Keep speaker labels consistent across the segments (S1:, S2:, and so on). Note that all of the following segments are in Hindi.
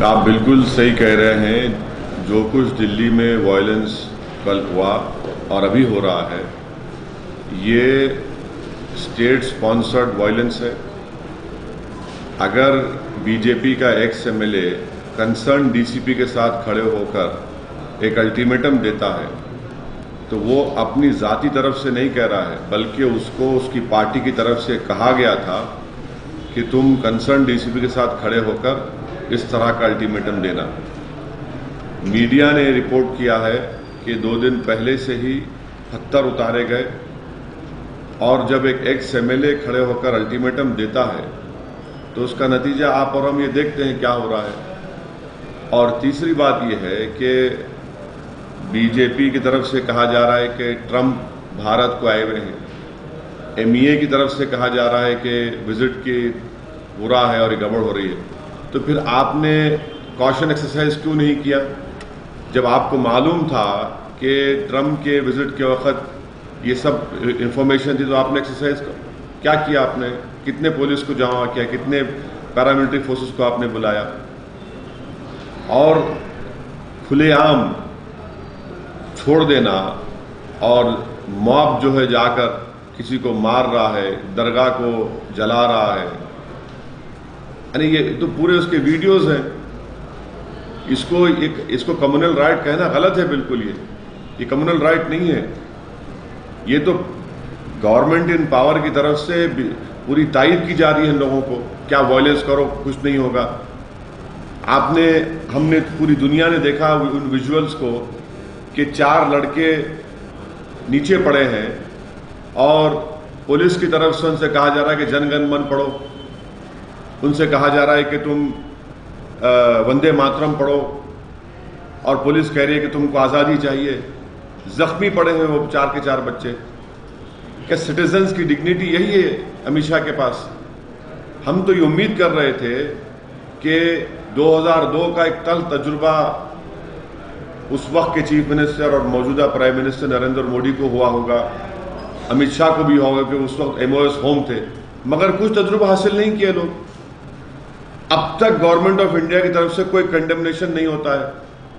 S1: आप बिल्कुल सही कह रहे हैं। जो कुछ दिल्ली में वायलेंस कल हुआ और अभी हो रहा है, ये स्टेट स्पॉन्सर्ड वायलेंस है। अगर बीजेपी का एक्स एमएलए कंसर्न डीसीपी के साथ खड़े होकर एक अल्टीमेटम देता है तो वो अपनी ज़ाती तरफ से नहीं कह रहा है, बल्कि उसको उसकी पार्टी की तरफ से कहा गया था कि तुम कंसर्न डीसीपी के साथ खड़े होकर इस तरह का अल्टीमेटम देना। मीडिया ने रिपोर्ट किया है कि 2 दिन पहले से ही पत्थर उतारे गए, और जब एक एक्स एमएलए खड़े होकर अल्टीमेटम देता है तो उसका नतीजा आप और हम ये देखते हैं क्या हो रहा है। और तीसरी बात ये है कि बीजेपी की तरफ से कहा जा रहा है कि ट्रंप भारत को आए हुए हैं, एमईए की तरफ से कहा जा रहा है कि विजिट की बुरा है और ये गड़बड़ हो रही है। तो फिर आपने कॉशन एक्सरसाइज क्यों नहीं किया? जब आपको मालूम था कि ट्रंप के विजिट के वक्त ये सब इंफॉर्मेशन थी, तो आपने एक्सरसाइज क्या किया? आपने कितने पुलिस को जमा किया, कितने पैरामिलिट्री फोर्सेस को आपने बुलाया? और खुलेआम छोड़ देना और मॉब जो है जाकर किसी को मार रहा है, दरगाह को जला रहा है, यानी ये तो पूरे उसके वीडियोस हैं। इसको कम्युनल राइट कहना गलत है बिल्कुल। ये कम्युनल राइट नहीं है। ये तो गवर्नमेंट इन पावर की तरफ से पूरी तायद की जा रही है लोगों को, क्या वायलेंस करो कुछ नहीं होगा। हमने पूरी दुनिया ने देखा उन विजुअल्स को कि 4 लड़के नीचे पड़े हैं और पुलिस की तरफ से उनसे कहा जा रहा है कि जन गण मन पढ़ो, उनसे कहा जा रहा है कि तुम वंदे मातरम पढ़ो, और पुलिस कह रही है कि तुमको आज़ादी चाहिए। जख्मी पड़े हैं वो 4 के 4 बच्चे। क्या सिटीजन्स की डिग्निटी यही है अमित शाह के पास? हम तो ये उम्मीद कर रहे थे कि 2002 का एक तल तजुर्बा उस वक्त के चीफ मिनिस्टर और मौजूदा प्राइम मिनिस्टर नरेंद्र मोदी को हुआ होगा, अमित शाह को भी होगा कि उस वक्त एमओएस होम थे, मगर कुछ तजुर्बा हासिल नहीं किए लोग। अब तक गवर्नमेंट ऑफ इंडिया की तरफ से कोई कंडेमनेशन नहीं होता है।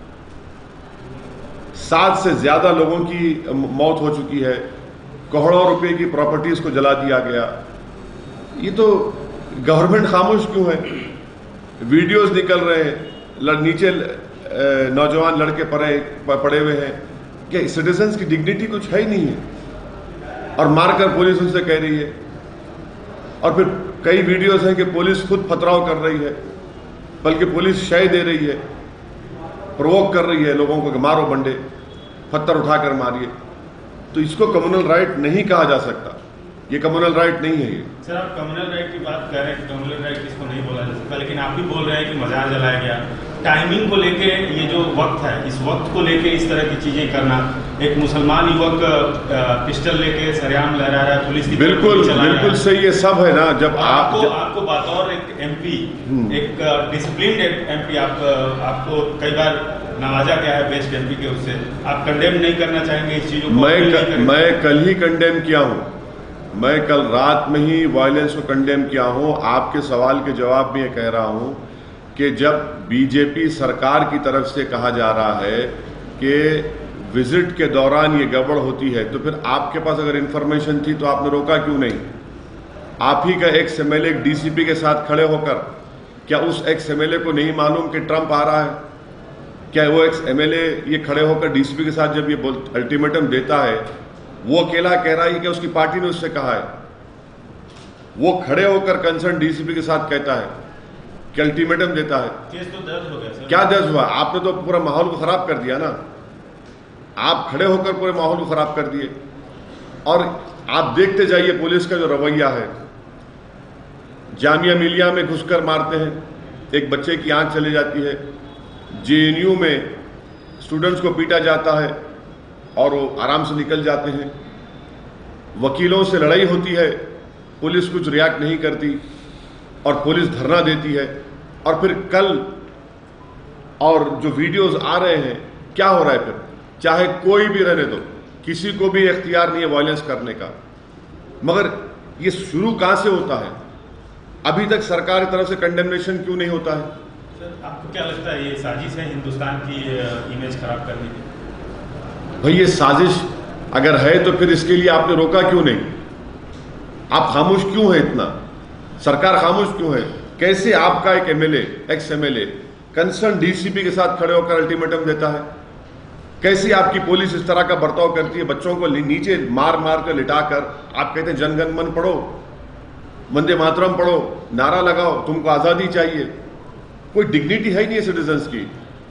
S1: 7 से ज्यादा लोगों की मौत हो चुकी है, करोड़ों रुपए की प्रॉपर्टीज को जला दिया गया। ये तो गवर्नमेंट खामोश क्यों है? वीडियोस निकल रहे हैं, नीचे नौजवान लड़के पड़े हुए हैं। क्या सिटीजन्स की डिग्निटी कुछ है ही नहीं है? और मारकर पुलिस उनसे कह रही है। और फिर कई वीडियोस हैं कि पुलिस खुद पथराव कर रही है, बल्कि पुलिस शय दे रही है, प्रोवोक कर रही है लोगों को कि मारो बंडे, पत्थर उठाकर मारिए। तो इसको कम्युनल राइट नहीं कहा जा सकता। ये कम्युनल राइट नहीं है। ये
S2: सर, आप कम्युनल राइट की बात कर रहे हैं कि कम्युनल राइट किसको नहीं बोला जा सकता, लेकिन आप भी बोल रहे हैं कि मजार जलाया गया। टाइमिंग को लेके, ये जो वक्त है, इस वक्त को लेके इस तरह की चीजें करना, एक मुसलमान युवक पिस्टल लेके सरेआम लहरा रहा है, पुलिस की
S1: बिल्कुल सही, ये सब है ना। जब
S2: आपको बतौर एक एमपी, एक डिसिप्लिन एमपी, आपको कई बार नवाजा गया है बेस्ट एमपी के, उससे आप कंडेम नहीं करना चाहेंगे इस चीजों को?
S1: मैं कल ही कंडेम किया हूँ। मैं कल रात में ही वायलेंस को कंडेम किया हूँ। आपके सवाल के जवाब में ये कह रहा हूँ कि जब बीजेपी सरकार की तरफ से कहा जा रहा है कि विजिट के दौरान ये गड़बड़ होती है, तो फिर आपके पास अगर इंफॉर्मेशन थी तो आपने रोका क्यों नहीं? आप ही का एक्स एमएलए डीसीपी के साथ खड़े होकर, क्या उस एक्स एमएलए को नहीं मालूम कि ट्रंप आ रहा है? क्या वो एक्स एमएलए ये खड़े होकर डीसीपी के साथ जब ये अल्टीमेटम देता है, वो अकेला कह रहा है कि उसकी पार्टी ने उससे कहा है? वो खड़े होकर कंसर्न डीसीपी के साथ कहता है कि अल्टीमेटम देता है।
S2: केस तो दर्ज हो गया सर।
S1: क्या दर्ज हुआ? आपने तो पूरा माहौल को खराब कर दिया ना। आप खड़े होकर पूरे माहौल को खराब कर दिए। और आप देखते जाइए पुलिस का जो रवैया है। जामिया मिलिया में घुसकर मारते हैं, एक बच्चे की आंख चली जाती है। जेएनयू में स्टूडेंट्स को पीटा जाता है और वो आराम से निकल जाते हैं। वकीलों से लड़ाई होती है, पुलिस कुछ रिएक्ट नहीं करती और पुलिस धरना देती है। और फिर कल और जो वीडियोस आ रहे हैं, क्या हो रहा है फिर? चाहे कोई भी रहने दो, किसी को भी इख्तियार नहीं है वायलेंस करने का, मगर ये शुरू कहां से होता है? अभी तक सरकार की तरफ से कंडेमनेशन क्यों नहीं होता है?
S2: सर आपको क्या लगता है ये साजिश है हिंदुस्तान की इमेज खराब करने की?
S1: भाई ये साजिश अगर है तो फिर इसके लिए आपने रोका क्यों नहीं? आप खामोश क्यों है इतना? सरकार खामोश क्यों है? कैसे आपका एक MLA, ex MLA concern DCP के साथ खड़े होकर अल्टीमेटम देता है? कैसे आपकी पुलिस इस तरह का बर्ताव करती है? बच्चों को नीचे मार मार कर लिटाकर आप कहते हैं जनगण मन पढ़ो, वंदे मातरम पढ़ो, नारा लगाओ, तुमको आज़ादी चाहिए। कोई डिग्निटी है ही नहीं सिटीजन्स की।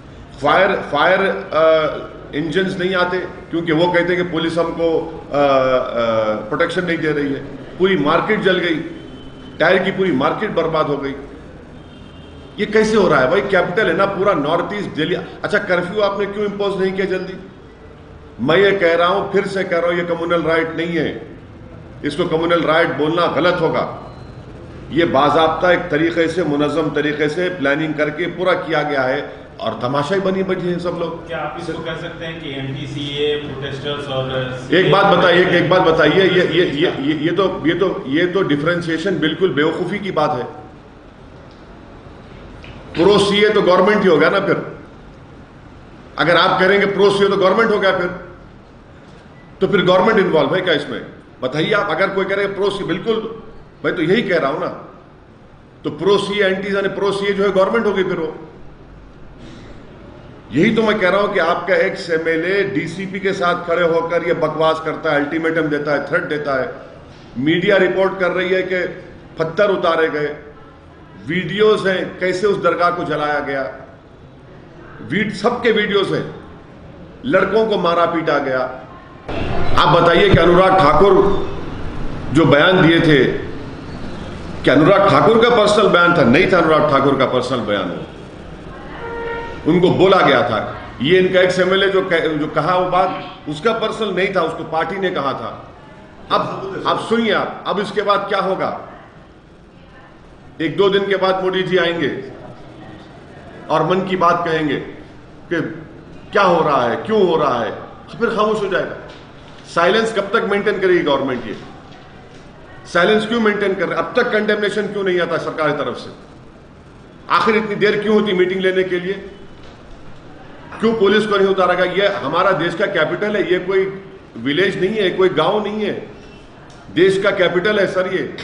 S1: फायर इंजन्स नहीं आते क्योंकि वो कहते हैं कि पुलिस हमको प्रोटेक्शन नहीं दे रही है। पूरी मार्केट जल गई, टायर की पूरी मार्केट बर्बाद हो गई। ये कैसे हो रहा है भाई? कैपिटल है ना पूरा नॉर्थ ईस्ट दिल्ली। अच्छा, कर्फ्यू आपने क्यों इंपोज नहीं किया जल्दी? मैं ये कह रहा हूं, फिर से कह रहा हूं, ये कम्युनल राइट नहीं है। इसको कम्युनल राइट बोलना गलत होगा। ये बाज़ाब्ता एक तरीके से, मुनज़्ज़म तरीके से प्लानिंग करके पूरा किया गया है और तमाशा ही बनी बजी हैं सब लोग।
S2: क्या आप इसको कह सकते हैं कि एंटी-सीए प्रोटेस्टर्स और
S1: एक बात बताइए, ये तो डिफरेंशिएशन बिल्कुल बेवकूफ़ी की बात है। प्रो सीए तो गवर्नमेंट ही हो गया ना फिर। अगर आप करेंगे प्रो सीए तो गवर्नमेंट हो गया तो फिर गवर्नमेंट इन्वॉल्व है क्या इसमें? बताइए आप। अगर कोई कह रहे प्रो सी, बिल्कुल मैं तो यही कह रहा हूं ना। तो प्रो सी एंटी यानी प्रो सी जो है गवर्नमेंट होगी फिर वो। यही तो मैं कह रहा हूं कि आपका एक्स एमएलए डीसीपी के साथ खड़े होकर ये बकवास करता है, अल्टीमेटम देता है, थ्रेट देता है। मीडिया रिपोर्ट कर रही है कि पत्थर उतारे गए, वीडियोस हैं कैसे उस दरगाह को जलाया गया, सबके वीडियोस हैं, लड़कों को मारा पीटा गया। आप बताइए कि अनुराग ठाकुर जो बयान दिए थे, कि अनुराग ठाकुर का पर्सनल बयान था? नहीं था अनुराग ठाकुर का पर्सनल बयान हो। उनको बोला गया था। ये इनका एक्स एमएलए जो कहा वो बात उसका पर्सनल नहीं था, उसको पार्टी ने कहा था। अब सुनिए आप, अब इसके बाद क्या होगा? एक दो दिन के बाद मोदी जी आएंगे और मन की बात कहेंगे कि क्या हो रहा है, क्यों हो रहा है, फिर खामोश हो जाएगा। साइलेंस कब तक मेंटेन करेगी गवर्नमेंट? ये साइलेंस क्यों मेंटेन कर रहे? अब तक कंडेमनेशन क्यों नहीं आता सरकार की तरफ से? आखिर इतनी देर क्यों होती मीटिंग लेने के लिए? क्यों पुलिस को नहीं उतारा गया? ये हमारा देश का कैपिटल है, ये कोई विलेज नहीं है, कोई गांव नहीं है, देश का कैपिटल है सर ये।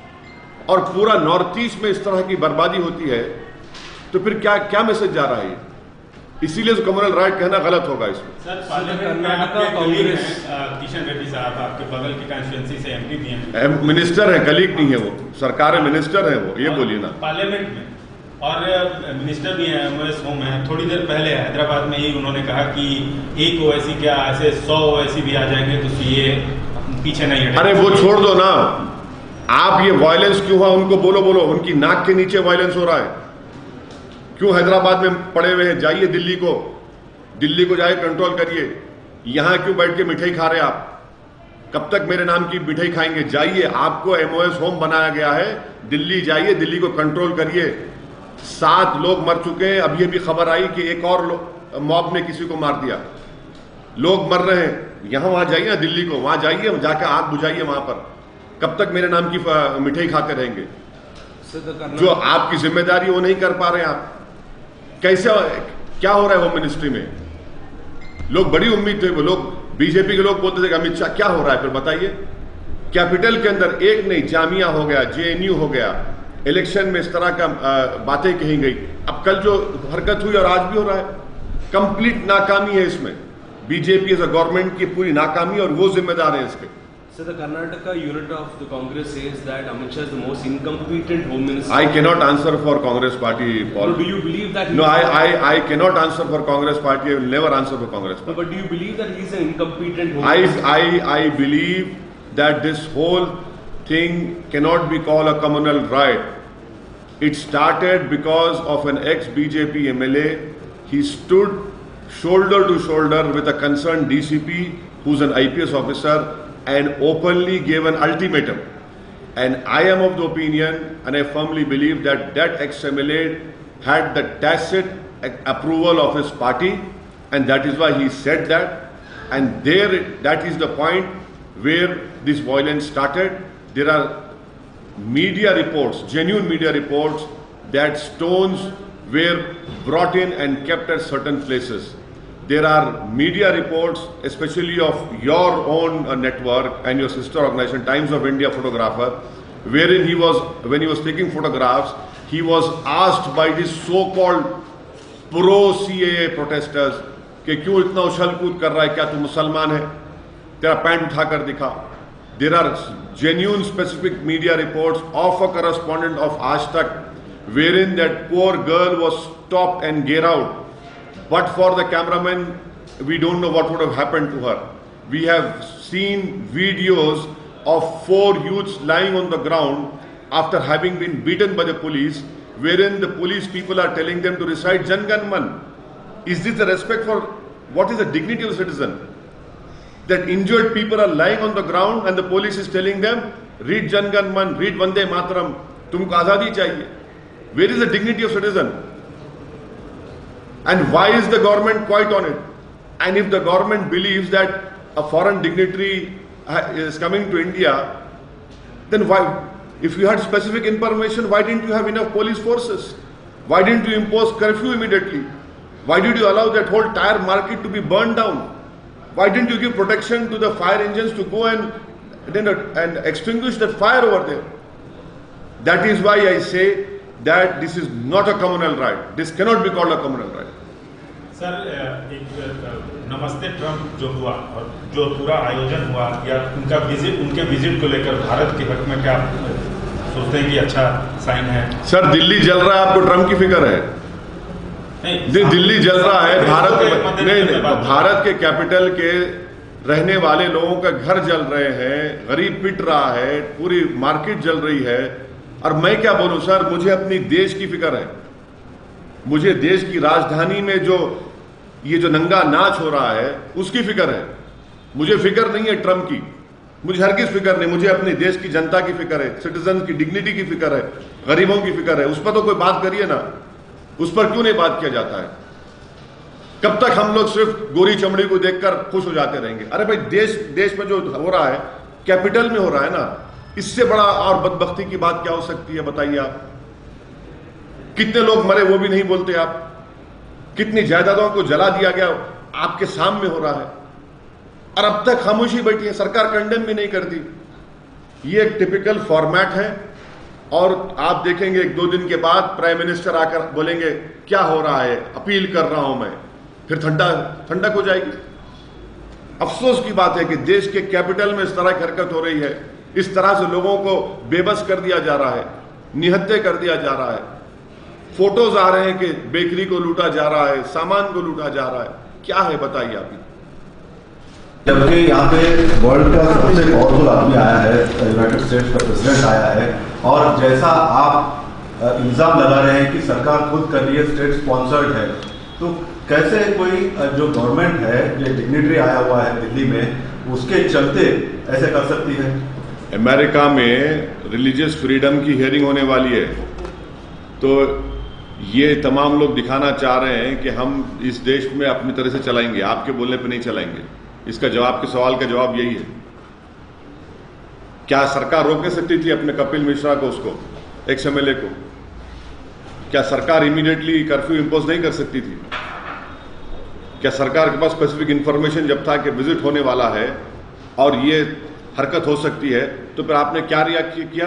S1: और पूरा नॉर्थ ईस्ट में इस तरह की बर्बादी होती है तो फिर क्या क्या मैसेज जा रहा है? इसीलिए कम्युनल राइट कहना गलत होगा इसमें।
S2: सर, पार्लियामेंट में आपके कांग्रेस किशन रेड्डी साहब आपके बगल की कॉन्स्टिट्यूएंसी से एमपी भी हैं,
S1: मिनिस्टर है, कलीग नहीं है वो, सरकार है, मिनिस्टर है वो। ये बोलिए ना।
S2: पार्लियामेंट में और मिनिस्टर भी हैं, एमओएस होम है। थोड़ी देर पहले हैदराबाद में ही उन्होंने कहा कि एक ओवैसी क्या ऐसे 100 ओवैसी भी आ जाएंगे तो सीए पीछे नहीं हटेगा।
S1: अरे वो छोड़ दो ना आप। ये वायलेंस क्यों हुआ उनको बोलो। उनकी नाक के नीचे वायलेंस हो रहा है। क्यों हैदराबाद में पड़े हुए हैं? जाइए दिल्ली को जाइए, कंट्रोल करिए। यहां क्यों बैठ के मिठाई खा रहे हैं आप? कब तक मेरे नाम की मिठाई खाएंगे? जाइए, आपको एमओएस होम बनाया गया है, दिल्ली जाइए, दिल्ली को कंट्रोल करिए। 7 लोग मर चुके हैं। अभी अभी खबर आई कि एक और मॉब ने किसी को मार दिया। लोग मर रहे हैं। यहां वहां जाइए ना, दिल्ली को, वहां जाइए, जाकर आग बुझाइए वहां पर। कब तक मेरे नाम की मिठाई खाते रहेंगे? जो आपकी जिम्मेदारी वो नहीं कर पा रहे हैं आप। कैसे, क्या हो रहा है होम मिनिस्ट्री में? लोग बड़ी उम्मीद थे, वो लोग बीजेपी के लोग बोलते थे कि अमित शाह क्या हो रहा है? फिर बताइए। कैपिटल के अंदर एक नहीं, जामिया हो गया, जेएनयू हो गया, इलेक्शन में इस तरह का बातें कही गई। अब कल जो हरकत हुई और आज भी हो रहा है, कंप्लीट नाकामी है इसमें। बीजेपी एज अ गवर्नमेंट की पूरी नाकामी और वो जिम्मेदार है इसके।
S3: So the Karnataka unit of the Congress says that Amit Shah is the most incompetent home minister.
S1: I cannot answer for Congress party, Paul.
S3: So do you believe that?
S1: No, I cannot answer for Congress party. I will never answer for Congress party.
S3: No, but do you believe that he is an incompetent home minister?
S1: I believe that this whole thing cannot be called a communal riot. It started because of an ex-BJP MLA. He stood shoulder to shoulder with a concerned DCP, who's an IPS officer, and openly gave an ultimatum. And I am of the opinion, and I firmly believe that that ex-MLA had the tacit approval of his party, and that is why he said that. And that is the point where this violence started. There are media reports, genuine media reports, that stones were brought in and kept at certain places. There are media reports, especially of your own network and your sister organization, Times of India photographer, wherein when he was taking photographs, he was asked by these so-called pro-CAA protesters कि क्यों इतना उछल कूद कर रहा है, क्या तू मुसलमान है, तेरा पैंट उठाकर दिखा. There are genuine specific media reports of a correspondent of Aaj Tak, wherein that poor girl was stopped and get out. But for the cameraman, we don't know what would have happened to her. We have seen videos of 4 youths lying on the ground after having been beaten by the police, wherein the police people are telling them to recite Jan Gan Man. Is this the respect for what is the dignity of the citizen? That injured people are lying on the ground and the police is telling them, read Jan Gan Man, read Vande Mataram, tumko azadi chahiye. Where is the dignity of citizen? And why is the government quiet on it? And if the government believes that a foreign dignitary is coming to India, then why? If you had specific information, why didn't you have enough police forces? Why didn't you impose curfew immediately? Why did you allow that whole tire market to be burned down? Why didn't you give protection to the fire engines to go and extinguish that fire over there? That is why I say that this is not a communal right. This cannot be called a communal right.
S2: Sir, एक नमस्ते ट्रंप जो हुआ और जो पूरा आयोजन हुआ, या उनके विजिट को लेकर भारत के हक में क्या सोचते हैं कि अच्छा साइन है?
S1: सर, दिल्ली जल रहा है, आपको ट्रंप की फिक्र है? नहीं, दिल्ली जल रहा है, भारत के कैपिटल के रहने वाले लोगों का घर जल रहे हैं, गरीब पिट रहा है, पूरी मार्केट जल रही है. और मैं क्या बोलूं सर, मुझे अपनी देश की फिक्र है. मुझे देश की राजधानी में ये जो नंगा नाच हो रहा है उसकी फिक्र है. मुझे फिक्र नहीं है ट्रंप की, मुझे हरगिज फिक्र नहीं. मुझे अपने देश की जनता की फिक्र है, सिटीजन की डिग्निटी की फिक्र है, गरीबों की फिक्र है. उस पर तो कोई बात करिए ना, उस पर क्यों नहीं बात किया जाता है? कब तक हम लोग सिर्फ गोरी चमड़ी को देखकर खुश हो जाते रहेंगे? अरे भाई, देश में जो हो रहा है कैपिटल में हो रहा है ना, इससे बड़ा और बदबख्ती की बात क्या हो सकती है? बताइए आप. कितने लोग मरे वो भी नहीं बोलते आप. कितनी जायदादों को जला दिया गया आपके सामने हो रहा है, और अब तक खामोशी बैठी है, सरकार कंडेम भी नहीं करती. ये एक टिपिकल फॉर्मेट है. और आप देखेंगे 1-2 दिन के बाद प्राइम मिनिस्टर आकर बोलेंगे क्या हो रहा है, अपील कर रहा हूं मैं, फिर ठंडक हो जाएगी. अफसोस की बात है कि देश के कैपिटल में इस तरह की हरकत हो रही है. इस तरह से लोगों को बेबस कर दिया जा रहा है, निहत्थे कर दिया जा रहा है. फोटोज आ रहे हैं कि बेकरी को लूटा जा रहा है, सामान को लूटा जा रहा है. क्या है बताइए आप.
S4: जबकि यहाँ पे वर्ल्ड का सबसे पावरफुल आदमी आया है, यूनाइटेड स्टेट्स का प्रेसिडेंट आया है, और जैसा आप इल्ज़ाम लगा रहे हैं कि सरकार खुद कर रही है, स्टेट स्पॉन्सर्ड है, तो कैसे कोई जो गवर्नमेंट है, जो डिग्निटरी आया हुआ है दिल्ली में, उसके चलते ऐसे कर सकती है?
S1: अमेरिका में रिलीजियस फ्रीडम की हियरिंग होने वाली है, तो ये तमाम लोग दिखाना चाह रहे हैं कि हम इस देश में अपनी तरह से चलाएंगे, आपके बोलने पे नहीं चलाएंगे. इसका जवाब, के सवाल का जवाब यही है. क्या सरकार रोक नहीं सकती थी अपने कपिल मिश्रा को, उसको एक्स MLA को? क्या सरकार इमीडिएटली कर्फ्यू इंपोज नहीं कर सकती थी? क्या सरकार के पास स्पेसिफिक इंफॉर्मेशन जब था कि विजिट होने वाला है और ये हरकत हो सकती है, तो फिर आपने क्या रिएक्ट किया?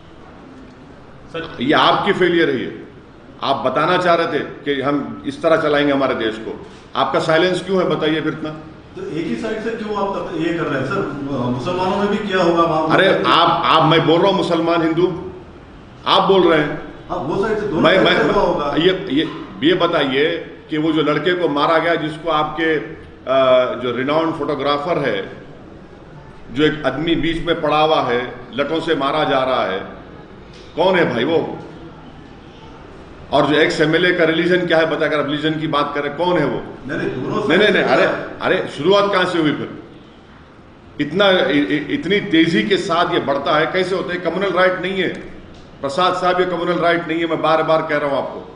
S1: ये आपकी फेलियर है. आप बताना चाह रहे थे कि हम इस तरह चलाएंगे हमारे देश को. आपका साइलेंस क्यों है बताइए फिर इतना?
S4: तो एक ही साइड से क्यों आप ये कर रहे हैं सर? मुसलमानों में भी किया होगा वहां.
S1: अरे आप मैं बोल रहा हूं मुसलमान हिंदू, आप बोल रहे हैं.
S4: वो साइड से दोनों होगा.
S1: ये बताइए कि वो जो लड़के को मारा गया, जिसको आपके जो रिनाउंड फोटोग्राफर है, जो एक आदमी बीच में पड़ा हुआ है, लटों से मारा जा रहा है, कौन है भाई वो? और जो एक्स MLA का रिलीजन क्या है बताकर, रिलीजन की बात करें, कौन है वो? नहीं. अरे शुरुआत कहां से हुई फिर? इतनी तेजी के साथ ये बढ़ता है, कैसे होता है? कम्युनल राइट नहीं है प्रसाद साहब, ये कम्युनल राइट नहीं है. मैं बार बार कह रहा हूं आपको,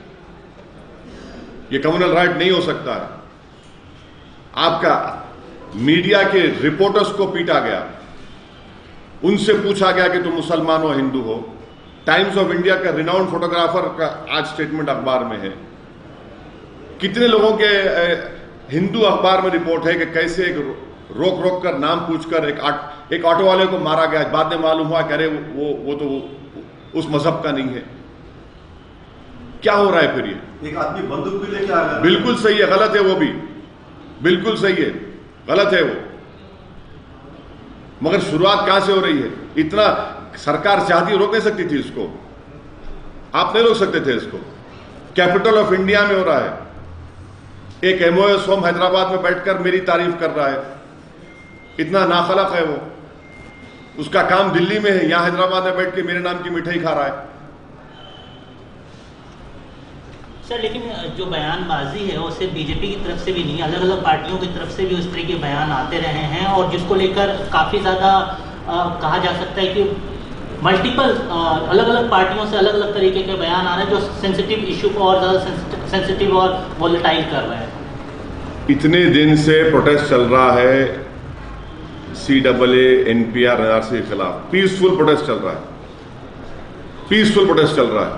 S1: ये कम्युनल राइट नहीं हो सकता है. आपका मीडिया के रिपोर्टर्स को पीटा गया, उनसे पूछा गया कि तुम मुसलमान हो हिंदू हो, टाइम्स ऑफ इंडिया का रिनाउंड फोटोग्राफर का आज स्टेटमेंट अखबार में है। कितने लोगों के हिंदू अखबार में रिपोर्ट है कि कैसे रोक रोक कर नाम पूछकर एक ऑटो वाले को मारा गया। बाद में मालूम हुआ कि अरे वो तो उस मजहब का नहीं है। क्या हो रहा है फिर? ये
S4: एक आदमी बंदूक भी लेके आ गया।
S1: बिल्कुल सही है, गलत है वो भी, बिल्कुल सही है, गलत है वो। मगर शुरुआत कहां से हो रही है? इतना सरकार चाहती रोक नहीं सकती थी इसको, आप नहीं रोक सकते थे इसको। कैपिटल ऑफ इंडिया में हो रहा है। एक MOS होम हैदराबाद में बैठकर मेरी तारीफ कर रहा है, इतना नाखलक है वो। उसका काम दिल्ली में है, यहां हैदराबाद में बैठ के मेरे नाम की मिठाई खा रहा है।
S5: सर लेकिन जो बयानबाजी है वो सिर्फ बीजेपी की तरफ से भी नहीं, अलग अलग पार्टियों की तरफ से भी उस तरह के बयान आते रहे हैं, और जिसको लेकर काफ़ी ज़्यादा कहा जा सकता है कि मल्टीपल अलग अलग पार्टियों से अलग अलग तरीके के बयान आ रहे हैं जो सेंसिटिव इशू को और ज़्यादा सेंसिटिव और वोलेटाइल कर रहे हैं।
S1: इतने दिन से प्रोटेस्ट चल रहा है CAA NPR NRC के खिलाफ, पीसफुल प्रोटेस्ट चल रहा है, पीसफुल प्रोटेस्ट चल रहा है,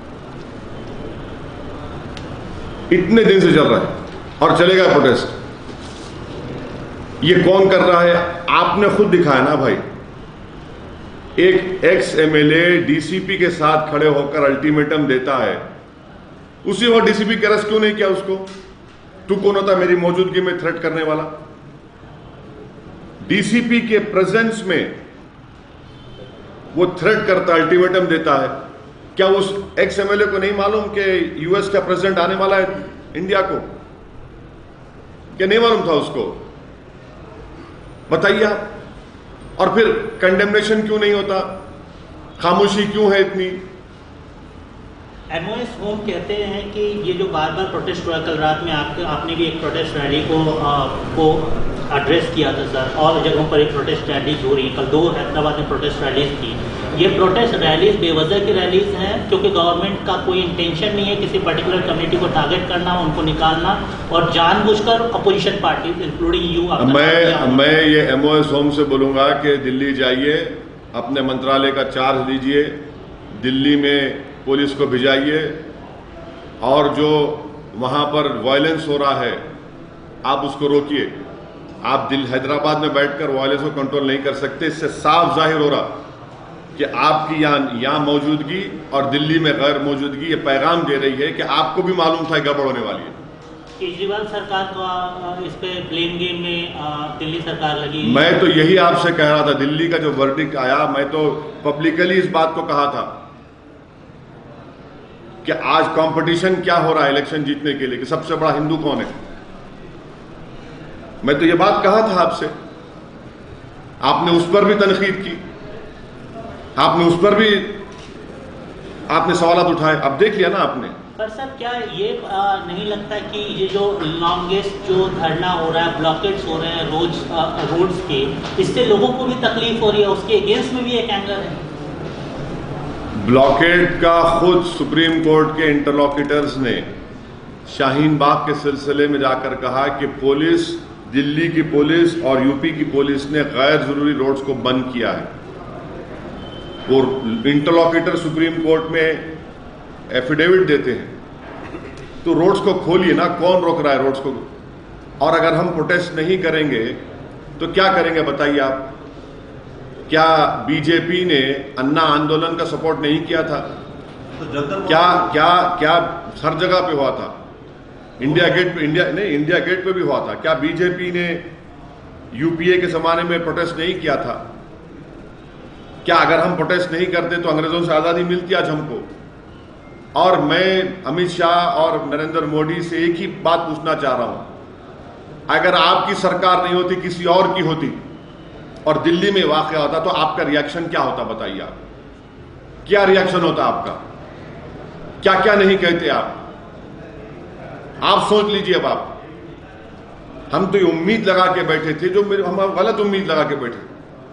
S1: इतने दिन से चल रहा है और चलेगा प्रोटेस्ट। ये कौन कर रहा है? आपने खुद दिखाया ना भाई। एक एक्स MLA DCP के साथ खड़े होकर अल्टीमेटम देता है, उसी वक्त DCP के अरेस्ट क्यों नहीं किया उसको? तू कौन होता मेरी मौजूदगी में थ्रेट करने वाला? DCP के प्रेजेंस में वो थ्रेट करता, अल्टीमेटम देता है। क्या उस एक्स MLA को नहीं मालूम कि US का प्रेसिडेंट आने वाला है इंडिया को? क्या नहीं मालूम था उसको? बताइए आप। और फिर कंडेमनेशन क्यों नहीं होता? खामोशी क्यों है इतनी?
S5: MOS होम कहते हैं कि ये जो बार बार प्रोटेस्ट हुआ, कल रात में आपने भी एक प्रोटेस्ट रैली को एड्रेस किया था सर, और जगहों पर एक प्रोटेस्ट रैलीज हो रही है। कल 2 हैदराबाद में प्रोटेस्ट रैलीज की। ये प्रोटेस्ट रैलीज बेवजह की रैलीज हैं, क्योंकि गवर्नमेंट का कोई इंटेंशन नहीं है किसी पर्टिकुलर कम्युनिटी को टारगेट करना, उनको निकालना, और जानबूझकर अपोजिशन पार्टी इंक्लूडिंग यू।
S1: मैं ये MOS होम से बोलूंगा कि दिल्ली जाइए, अपने मंत्रालय का चार्ज लीजिए, दिल्ली में पुलिस को भिजाइए, और जो वहां पर वायलेंस हो रहा है आप उसको रोकिए। आप हैदराबाद में बैठकर वायलेंस को कंट्रोल नहीं कर सकते। इससे साफ जाहिर हो रहा कि आपकी यहाँ मौजूदगी और दिल्ली में गैर मौजूदगी ये पैगाम दे रही है कि आपको भी मालूम था गड़बड़ होने वाली है।
S5: केजरीवाल सरकार का इस पे ब्लेम गेम में दिल्ली सरकार लगी।
S1: मैं तो यही आपसे कह रहा था, दिल्ली का जो वर्डिक्ट आया, मैं तो पब्लिकली इस बात को कहा था कि आज कंपटीशन क्या हो रहा है इलेक्शन जीतने के लिए, कि सबसे बड़ा हिंदू कौन है। मैं तो ये बात कहा था आपसे, आपने उस पर भी तनकीद की, आपने उस पर भी आपने सवालात उठाए। अब देख लिया ना आपने।
S5: पर सर क्या ये नहीं लगता कि ये जो लॉन्गेस्ट जो धरना हो रहा है, ब्लॉकेट्स हो रहे हैं रोड्स के, इससे लोगों को भी तकलीफ हो रही है, उसके अगेंस्ट में भी एक एंगर है?
S1: ब्लॉकेट का खुद सुप्रीम कोर्ट के इंटरलॉक्यूटर्स ने शाहीन बाग के सिलसिले में जाकर कहा कि पुलिस, दिल्ली की पुलिस और यूपी की पुलिस ने गैर जरूरी रोड्स को बंद किया है। वो इंटरलॉक्यूटर सुप्रीम कोर्ट में एफिडेविट देते हैं, तो रोड्स को खोलिए ना, कौन रोक रहा है रोड्स को? और अगर हम प्रोटेस्ट नहीं करेंगे तो क्या करेंगे बताइए आप? क्या बीजेपी ने अन्ना आंदोलन का सपोर्ट नहीं किया था?
S4: तो
S1: क्या क्या क्या हर जगह पे हुआ था? इंडिया गेट पे भी हुआ था। क्या बीजेपी ने यूपीए के जमाने में प्रोटेस्ट नहीं किया था? क्या अगर हम प्रोटेस्ट नहीं करते तो अंग्रेजों से आज़ादी मिलती आज हमको? और मैं अमित शाह और नरेंद्र मोदी से एक ही बात पूछना चाह रहा हूं, अगर आपकी सरकार नहीं होती, किसी और की होती और दिल्ली में वाक़या होता, तो आपका रिएक्शन क्या होता? बताइए आप, क्या रिएक्शन होता आपका? क्या क्या नहीं कहते आप? आप सोच लीजिए। अब आप, हम तो ये उम्मीद लगा के बैठे थे, जो हम गलत उम्मीद लगा के बैठे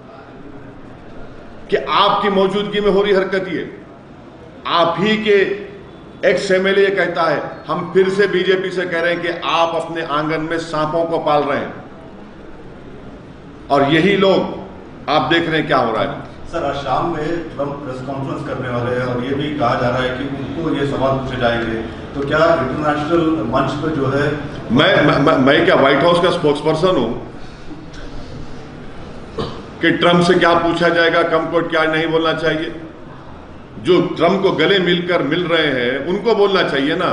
S1: कि आपकी मौजूदगी में हो रही हरकत ये, आप ही के एक्स MLA कहता है, हम फिर से बीजेपी से कह रहे हैं कि आप अपने आंगन में सांपों को पाल रहे हैं, और यही लोग आप देख रहे हैं क्या हो रहा है।
S4: सर, आज शाम में ट्रंप प्रेस कॉन्फ्रेंस करने वाले हैं और ये भी कहा जा रहा है कि उनको ये सवाल पूछे जाएंगे, तो क्या इंटरनेशनल मंच पे जो है
S1: मैं क्या व्हाइट हाउस का स्पोक्सपर्सन हूं कि ट्रंप से क्या पूछा जाएगा, ट्रंप को क्या नहीं बोलना चाहिए? जो ट्रंप को गले मिलकर मिल रहे हैं उनको बोलना चाहिए ना।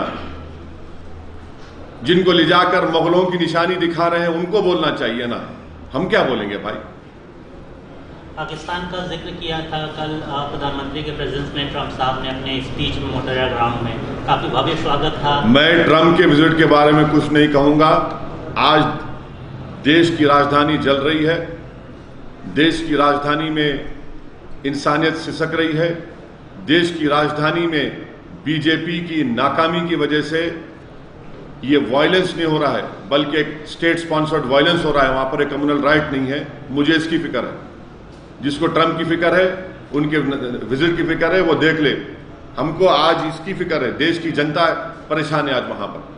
S1: जिनको ले जाकर मुगलों की निशानी दिखा रहे हैं उनको बोलना चाहिए ना। हम क्या बोलेंगे भाई?
S5: पाकिस्तान का जिक्र किया था कल प्रधानमंत्री के प्रेजेंस में ट्रंप साहब ने अपने स्पीच में मोटेरा ग्राउंड में, काफी भव्य स्वागत था।
S1: मैं ट्रंप के विजिट के बारे में कुछ नहीं कहूंगा। आज देश की राजधानी जल रही है, देश की राजधानी में इंसानियत सिसक रही है, देश की राजधानी में बीजेपी की नाकामी की वजह से ये वायलेंस नहीं हो रहा है बल्कि एक स्टेट स्पॉन्सर्ड वायलेंस हो रहा है। वहां पर एक कम्युनल राइट नहीं है। मुझे इसकी फिक्र है। जिसको ट्रंप की फिक्र है, उनके विजिट की फिक्र है, वो देख ले। हमको आज इसकी फिक्र है। देश की जनता परेशान है आज वहां पर।